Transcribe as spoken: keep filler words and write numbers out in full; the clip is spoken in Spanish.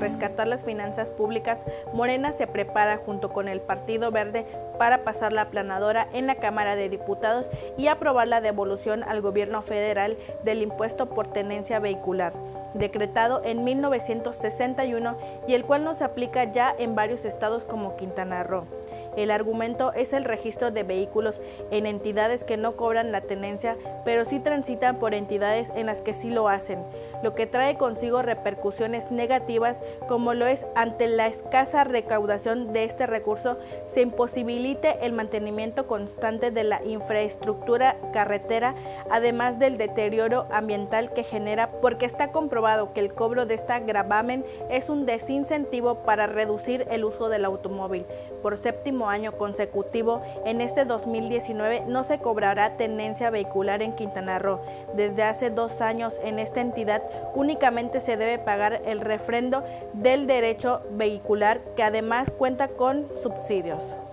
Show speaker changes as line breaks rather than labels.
rescatar las finanzas públicas, Morena se prepara junto con el Partido Verde para pasar la aplanadora en la Cámara de Diputados y aprobar la devolución al gobierno federal del impuesto por tenencia vehicular, decretado en mil novecientos sesenta y uno y el cual no se aplica ya en varios estados como Quintana Roo. El argumento es el registro de vehículos en entidades que no cobran la tenencia, pero sí transitan por entidades en las que sí lo hacen, lo que trae consigo repercusiones negativas, como lo es ante la escasa recaudación de este recurso, se imposibilite el mantenimiento constante de la infraestructura carretera, además del deterioro ambiental que genera, porque está comprobado que el cobro de esta gravamen es un desincentivo para reducir el uso del automóvil. Por séptimo año consecutivo, en este dos mil diecinueve no se cobrará tenencia vehicular en Quintana Roo. Desde hace dos años en esta entidad únicamente se debe pagar el refrendo del derecho vehicular, que además cuenta con subsidios.